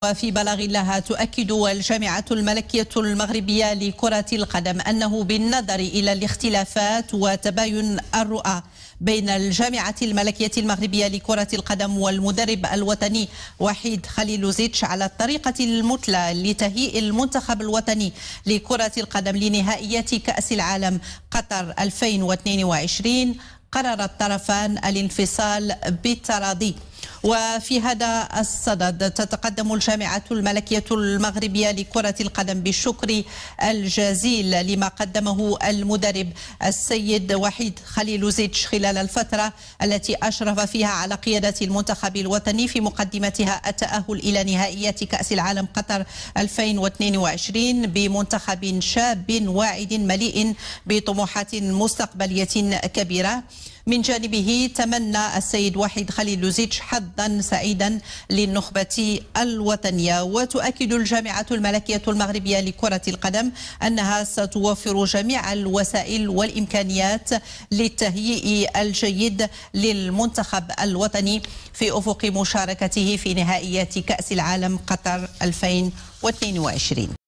وفي بلاغ لها تؤكد الجامعة الملكية المغربية لكرة القدم أنه بالنظر إلى الاختلافات وتباين الرؤى بين الجامعة الملكية المغربية لكرة القدم والمدرب الوطني وحيد خليلوزيتش على الطريقة المثلى لتهيئ المنتخب الوطني لكرة القدم لنهائيات كأس العالم قطر 2022 قرر الطرفان الانفصال بالتراضي. وفي هذا الصدد تتقدم الجامعة الملكية المغربية لكرة القدم بالشكر الجزيل لما قدمه المدرب السيد وحيد خليلوزيتش خلال الفترة التي أشرف فيها على قيادة المنتخب الوطني في مقدمتها التأهل إلى نهائيات كأس العالم قطر 2022 بمنتخب شاب واعد مليء بطموحات مستقبلية كبيرة. من جانبه تمنى السيد وحيد خليلوزيتش حظا سعيدا للنخبة الوطنية. وتؤكد الجامعة الملكية المغربية لكرة القدم أنها ستوفر جميع الوسائل والإمكانيات للتهيئ الجيد للمنتخب الوطني في أفق مشاركته في نهائيات كأس العالم قطر 2022.